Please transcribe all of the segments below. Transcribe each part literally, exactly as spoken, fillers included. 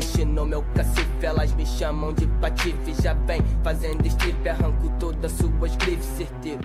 mexe no meu cacife, elas me chamam de patife. Já vem fazendo strip, arranco todas suas grifes, certeiro.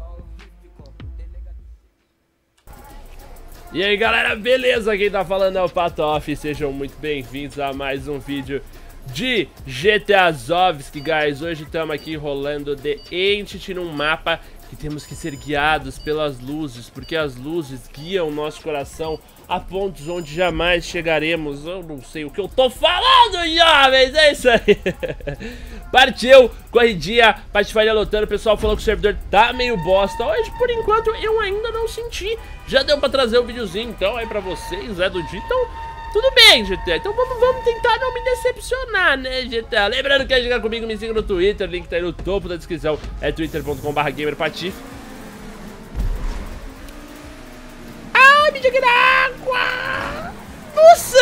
E aí galera, beleza? Quem tá falando é o Patoff, sejam muito bem-vindos a mais um vídeo de G T A Zovski, guys. Hoje estamos aqui rolando The Entity num mapa que temos que ser guiados pelas luzes, porque as luzes guiam o nosso coração a pontos onde jamais chegaremos. Eu não sei o que eu tô falando, jovens, é isso aí. Partiu, corridinha, Patifaria lotando. O pessoal falou que o servidor tá meio bosta. Hoje, por enquanto, eu ainda não senti. Já deu pra trazer o um videozinho, então, aí pra vocês, é do dia. Então, tudo bem, G T A. Então vamos, vamos tentar não me decepcionar, né, G T A. Lembrando que quer jogar comigo, me siga no Twitter. O link tá aí no topo da descrição. É twitter ponto com barra gamerpatife. Ah, me joguei na água! Nossa!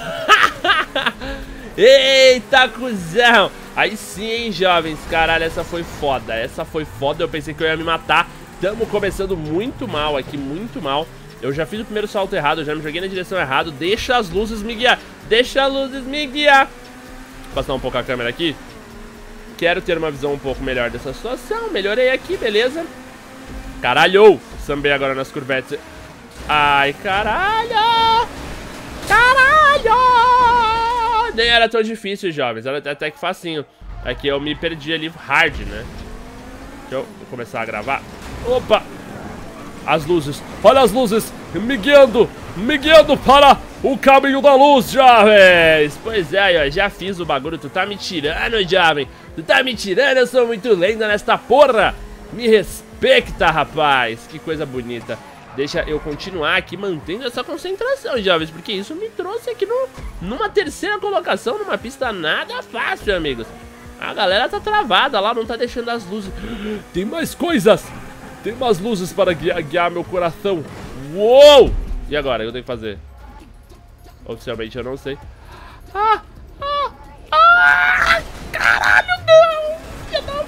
Eita, cuzão! Aí sim, hein, jovens. Caralho, essa foi foda. Essa foi foda. Eu pensei que eu ia me matar. Tamo começando muito mal aqui, muito mal. Eu já fiz o primeiro salto errado, eu já me joguei na direção errada. Deixa as luzes me guiar. Deixa as luzes me guiar. Vou passar um pouco a câmera aqui. Quero ter uma visão um pouco melhor dessa situação. Melhorei aqui, beleza. Caralho! Sambei agora nas curvetes. Ai, caralho! Caralho! Nem era tão difícil, jovens. Era até que facinho. Aqui eu me perdi ali hard, né? Deixa eu começar a gravar. Opa! As luzes, olha as luzes, me guiando, me guiando para o caminho da luz, jovens. Pois é, ó, já fiz o bagulho, tu tá me tirando, jovem. Tu tá me tirando, eu sou muito lenda nesta porra. Me respeita, rapaz, que coisa bonita. Deixa eu continuar aqui mantendo essa concentração, jovens, porque isso me trouxe aqui no, numa terceira colocação, numa pista nada fácil, amigos. A galera tá travada lá, não tá deixando as luzes. Tem mais coisas. Tem umas luzes para guiar, guiar meu coração. Uou! E agora? O que eu tenho que fazer? Oficialmente eu não sei. Ah! Ah! Ah! Caralho, não! Filha da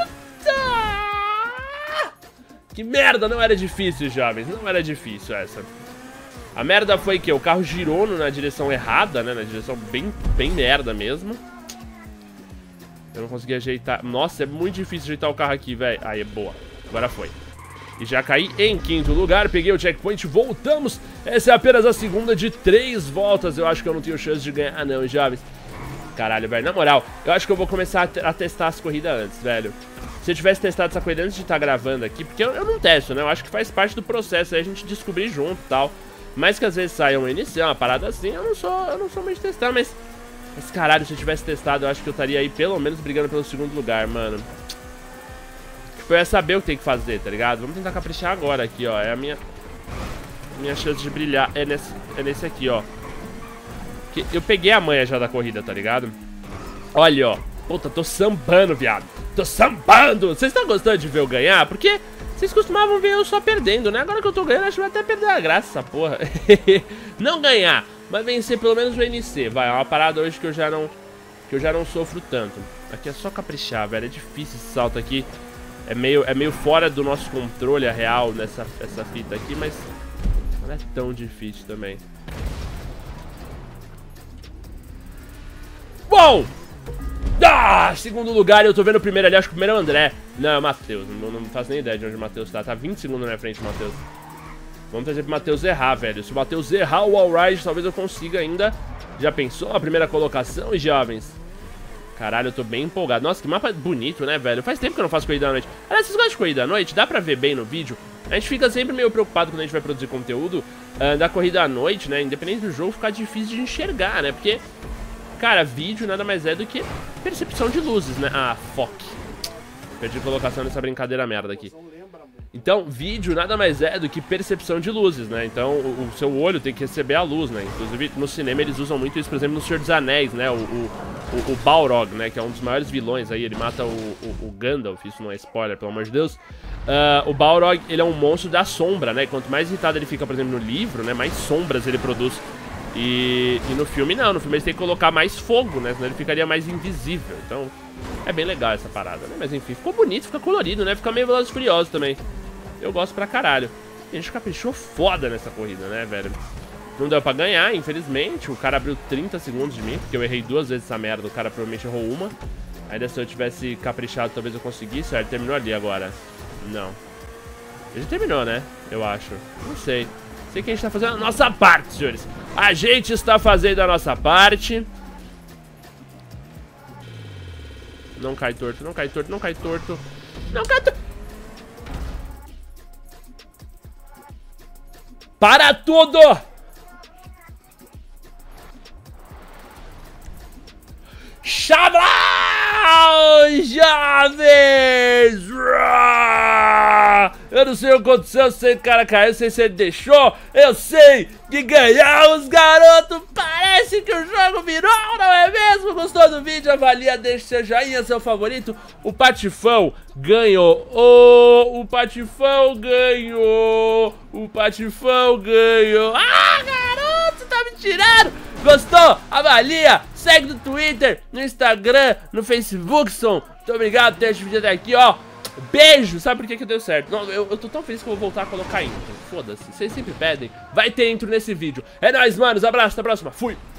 puta! Que merda! Não era difícil, jovens. Não era difícil essa. A merda foi que o carro girou na direção errada, né? Na direção bem, bem merda mesmo. Eu não consegui ajeitar. Nossa, é muito difícil ajeitar o carro aqui, velho. Aí, é boa. Agora foi. E já caí em quinto lugar, peguei o checkpoint, voltamos. Essa é apenas a segunda de três voltas. Eu acho que eu não tenho chance de ganhar não, jovens. Caralho, velho, na moral, eu acho que eu vou começar a, a testar as corridas antes, velho. Se eu tivesse testado essa corrida antes de estar gravando aqui, porque eu, eu não testo, né? Eu acho que faz parte do processo, aí a gente descobrir junto e tal. Mas que às vezes saia uma inicial, uma parada assim, eu não sou, eu não sou muito de testar, mas... Mas caralho, se eu tivesse testado, eu acho que eu estaria aí pelo menos brigando pelo segundo lugar, mano. Eu ia saber o que tem que fazer, tá ligado? Vamos tentar caprichar agora aqui, ó. É a minha minha chance de brilhar. É nesse, é nesse aqui, ó. Que eu peguei a manha já da corrida, tá ligado? Olha, ó. Puta, tô sambando, viado. Tô sambando. Vocês estão gostando de ver eu ganhar? Porque vocês costumavam ver eu só perdendo, né? Agora que eu tô ganhando, acho que vai até perder a graça essa porra. Não ganhar, mas vencer pelo menos o N C. Vai, é uma parada hoje que eu já não Que eu já não sofro tanto. Aqui é só caprichar, velho. É difícil esse salto aqui. É meio, é meio fora do nosso controle a real nessa essa fita aqui, mas não é tão difícil também. Bom! Ah, segundo lugar, eu tô vendo o primeiro ali, acho que o primeiro é o André. Não, é o Matheus, não, não faço nem ideia de onde o Matheus tá. Tá vinte segundos na frente, Matheus. Vamos trazer pro Matheus errar, velho. Se o Matheus errar o all-ride, talvez eu consiga ainda. Já pensou a primeira colocação, jovens? Caralho, eu tô bem empolgado. Nossa, que mapa bonito, né, velho? Faz tempo que eu não faço corrida à noite. Aliás, vocês gostam de corrida à noite? Dá pra ver bem no vídeo. A gente fica sempre meio preocupado quando a gente vai produzir conteúdo uh, da corrida à noite, né? Independente do jogo, fica difícil de enxergar, né? Porque, cara, vídeo nada mais é do que percepção de luzes, né? Ah, fuck. Perdi colocação nessa brincadeira merda aqui. Então, vídeo nada mais é do que percepção de luzes, né? Então, o, o seu olho tem que receber a luz, né? Inclusive, no cinema eles usam muito isso, por exemplo, no Senhor dos Anéis, né? O, o, o, o Balrog, né? Que é um dos maiores vilões aí. Ele mata o, o, o Gandalf, isso não é spoiler, pelo amor de Deus. Uh, o Balrog, ele é um monstro da sombra, né? Quanto mais irritado ele fica, por exemplo, no livro, né? Mais sombras ele produz. E, e no filme, não. No filme eles têm que colocar mais fogo, né? Senão ele ficaria mais invisível. Então, é bem legal essa parada, né? Mas enfim, ficou bonito, fica colorido, né? Fica meio Velozes e Furiosos também. Eu gosto pra caralho. E a gente caprichou foda nessa corrida, né, velho? Não deu pra ganhar, infelizmente. O cara abriu trinta segundos de mim, porque eu errei duas vezes essa merda. O cara provavelmente errou uma. Ainda se eu tivesse caprichado, talvez eu conseguisse. Ele terminou ali agora. Não. Ele terminou, né? Eu acho. Não sei. Sei que a gente tá fazendo a nossa parte, senhores. A gente está fazendo a nossa parte. Não cai torto, não cai torto, não cai torto. Não cai torto. Para tudo! Chablau, jovens! Eu não sei o que aconteceu, eu sei que o cara caiu, eu sei se ele deixou. Eu sei que ganhar os garotos, parece que o jogo virou, não é mesmo? Gostou do vídeo? Avalia, deixa seu joinha, seu favorito. O Patifão ganhou, oh, o Patifão ganhou, o Patifão ganhou. Ah, garoto, você tá me tirando! Gostou? Avalia, segue no Twitter, no Instagram, no Facebook, som. Muito obrigado por ter assistido vídeo até aqui, ó. Beijo! Sabe por que que deu certo? Não, eu, eu tô tão feliz que eu vou voltar a colocar intro. Foda-se, vocês sempre pedem. Vai ter intro nesse vídeo. É nóis, manos. Abraço, até a próxima. Fui!